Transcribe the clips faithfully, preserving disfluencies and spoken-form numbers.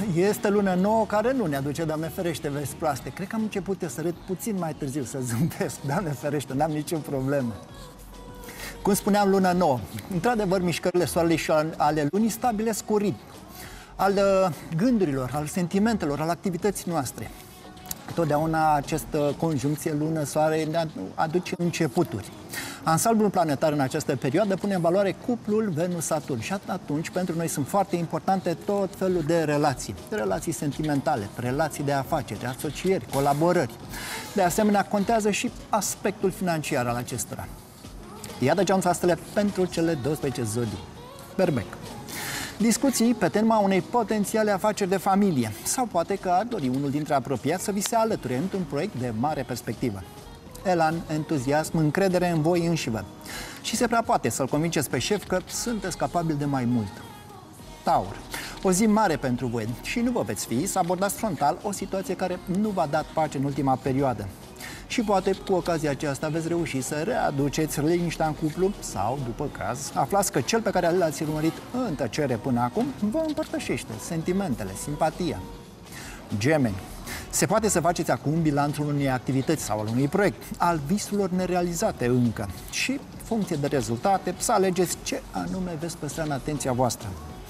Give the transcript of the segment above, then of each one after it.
Este lună nouă care nu ne aduce, Doamne ferește, vesti proaste. Cred că am început să râd puțin mai târziu, să zâmbesc, Doamne ferește, n-am nicio problemă. Cum spuneam, lună nouă. Într-adevăr, mișcările soarelui și ale lunii stabilesc un ritm al gândurilor, al sentimentelor, al activității noastre. Totdeauna această conjuncție lună-soare ne aduce începuturi. Ansamblul planetar în această perioadă pune în valoare cuplul Venus-Saturn și atunci pentru noi sunt foarte importante tot felul de relații. Relații sentimentale, relații de afaceri, asocieri, colaborări. De asemenea, contează și aspectul financiar al acestora. Iată ce am astele pentru cele douăsprezece zodii. Berbec. Discuții pe tema unei potențiale afaceri de familie sau poate că ar dori unul dintre apropiați să vi se alăture într-un proiect de mare perspectivă. Elan, entuziasm, încredere în voi înșivă. Și se prea poate să-l convingeți pe șef că sunteți capabili de mai mult. Taur. O zi mare pentru voi și nu vă veți fi să abordați frontal o situație care nu v-a dat pace în ultima perioadă. Și poate cu ocazia aceasta veți reuși să readuceți liniștea în cuplu sau, după caz, aflați că cel pe care l-ați urmărit în tăcere până acum vă împărtășește sentimentele, simpatia. Gemeni. Se poate să faceți acum bilanțul unei activități sau al unui proiect, al visurilor nerealizate încă și, funcție de rezultate, să alegeți ce anume veți păstra în atenția voastră.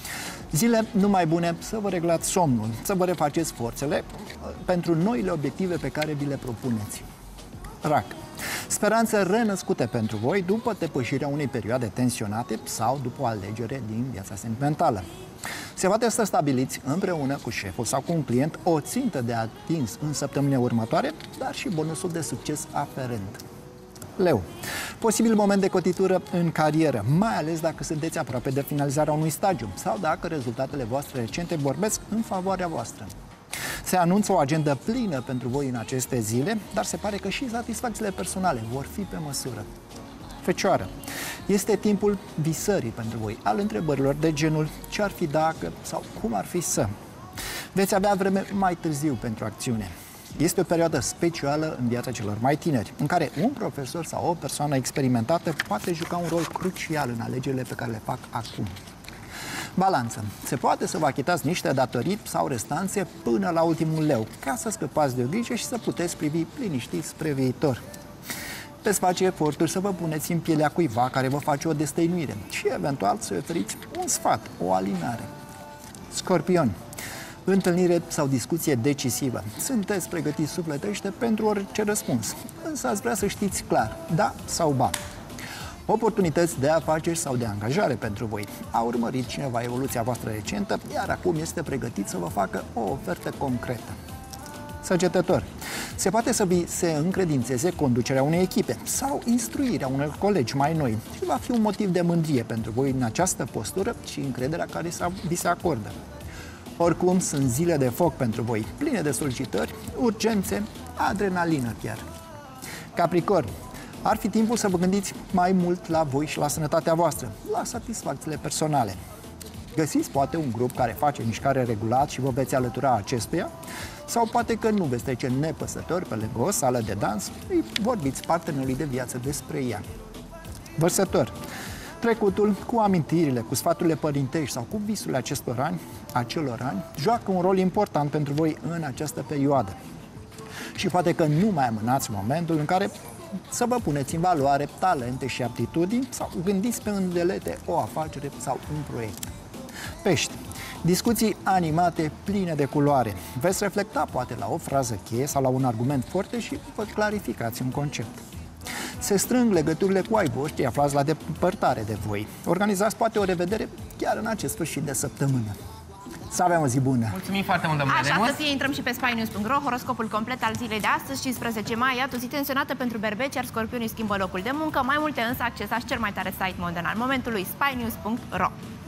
Zile numai bune să vă reglați somnul, să vă refaceți forțele pentru noile obiective pe care vi le propuneți. Rac. Speranțe renăscute pentru voi după depășirea unei perioade tensionate sau după o alegere din viața sentimentală. Se poate să stabiliți împreună cu șeful sau cu un client o țintă de atins în săptămâna următoare, dar și bonusul de succes aferent. Leu. Posibil moment de cotitură în carieră, mai ales dacă sunteți aproape de finalizarea unui stagiu sau dacă rezultatele voastre recente vorbesc în favoarea voastră. Se anunță o agendă plină pentru voi în aceste zile, dar se pare că și satisfacțiile personale vor fi pe măsură. Fecioară. Este timpul visării pentru voi, al întrebărilor de genul ce ar fi dacă sau cum ar fi să. Veți avea vreme mai târziu pentru acțiune. Este o perioadă specială în viața celor mai tineri, în care un profesor sau o persoană experimentată poate juca un rol crucial în alegerile pe care le fac acum. Balanță. Se poate să vă achitați niște datorii sau restanțe până la ultimul leu, ca să scăpați de o grijă și să puteți privi liniștiți spre viitor. Veți face eforturi să vă puneți în pielea cuiva care vă face o destăinuire și eventual să oferiți un sfat, o alinare. Scorpion. Întâlnire sau discuție decisivă. Sunteți pregătiți sufletește pentru orice răspuns, însă ați vrea să știți clar, da sau ba. Oportunități de afaceri sau de angajare pentru voi. A urmărit cineva evoluția voastră recentă, iar acum este pregătit să vă facă o ofertă concretă. Săgetător. Se poate să vi se încredințeze conducerea unei echipe sau instruirea unor colegi mai noi și va fi un motiv de mândrie pentru voi în această postură și încrederea care vi se acordă. Oricum, sunt zile de foc pentru voi, pline de solicitări, urgențe, adrenalină chiar. Capricorn. Ar fi timpul să vă gândiți mai mult la voi și la sănătatea voastră, la satisfacțiile personale. Găsiți poate un grup care face mișcare regulat și vă veți alătura acestuia, sau poate că nu veți trece nepăsători pe lângă o sală de dans, îi vorbiți partenerului de viață despre ea. Vărsător. Trecutul, cu amintirile, cu sfaturile părintești sau cu visurile acestor ani, acelor ani, joacă un rol important pentru voi în această perioadă. Și poate că nu mai amânați momentul în care să vă puneți în valoare talente și aptitudini sau gândiți pe îndelete o afacere sau un proiect. Pești. Discuții animate, pline de culoare. Veți reflecta poate la o frază cheie sau la un argument forte și vă clarificați un concept. Se strâng legăturile cu ai voștri aflați la depărtare de voi. Organizați poate o revedere chiar în acest sfârșit de săptămână. Să avem o zi bună! Mulțumim foarte mult, domnule Așa Remus. să fie, intrăm și pe spy news punct ro, horoscopul complet al zilei de astăzi, cincisprezece mai, iată o zi tensionată pentru berbeci, iar scorpionii schimbă locul de muncă. Mai multe însă accesați cel mai tare site modern al momentului, spy news punct ro.